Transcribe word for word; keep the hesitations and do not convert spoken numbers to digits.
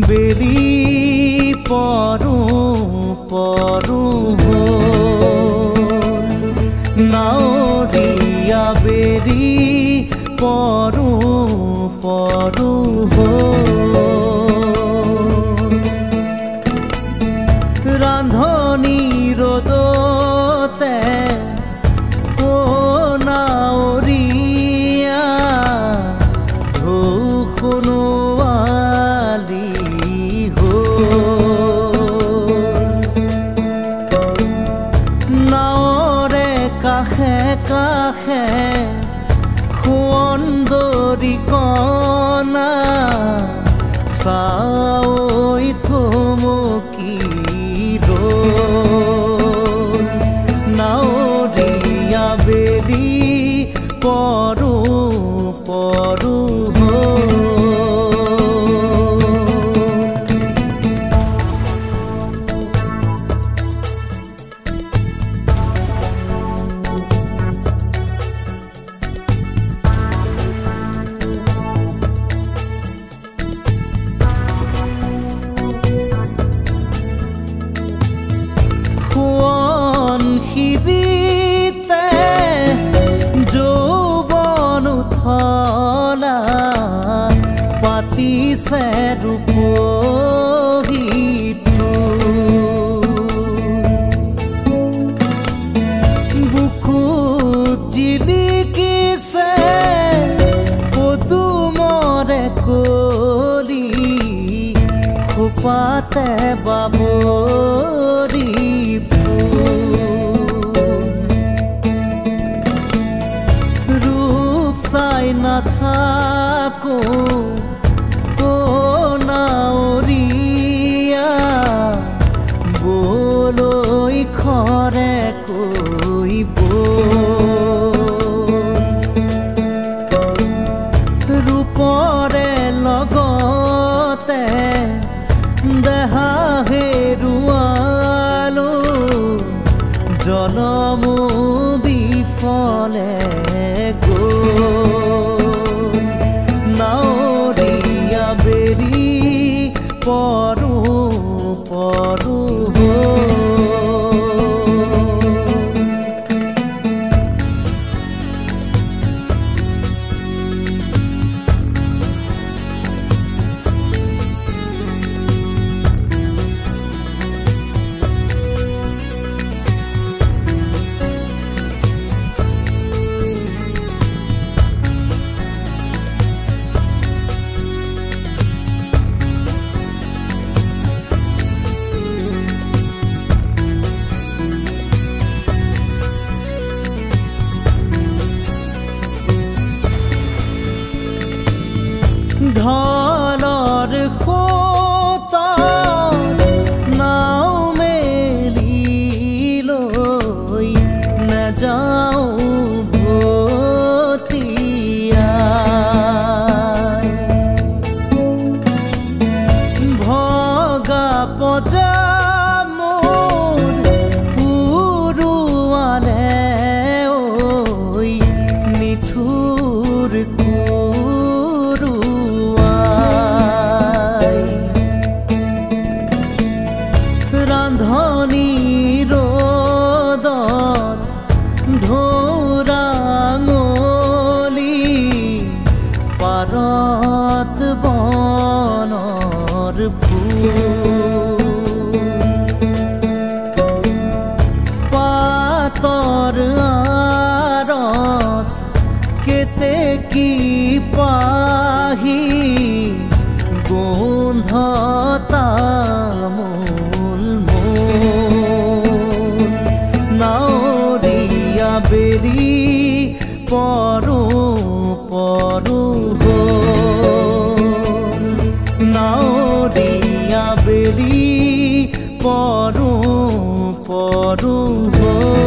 বেলি পৰো পৰো নাৱৰীয়া বেলি পৰো পৰো ৰান্ধনি ৰ'দতে অ নাৱৰীয়া ঢৌ সোণোৱালী নাৱৰে কাষে কাষে সুন্দৰী কণা চাই থমকি ৰ'ল নাৱৰীয়া বেলি পৰো পৰো সিৰিতে যৌৱন উঠলা পাতিছে ৰূপহীটো বুকুত জিলিকিছে পদুমৰে কলি খোপাতে বাবৰি রূপ চাই নাথাকো ও নাৱৰীয়া বলৈ খৰে কৈব ৰূপৰে লগতে দেহা হেৰুৱালো জনমো বিফলে নাৱৰীয়া বেলি পৰো পৰো ঢলৰ সোঁত নাও মেলি লৈ নাযাওঁ ভটিয়াই ভগা পজা মোৰ উৰুৱালে ঐ নিঠুৰ ৰান্ধনি ৰ'দত ঢৌৰাঙলি পাৰত বনৰ ফুল পাতৰ আঁৰত কেতেকী পাহি গোন্ধ তামোল নাৱৰীয়া বেলি পৰো পৰো নাৱৰীয়া বেলি পৰো পৰো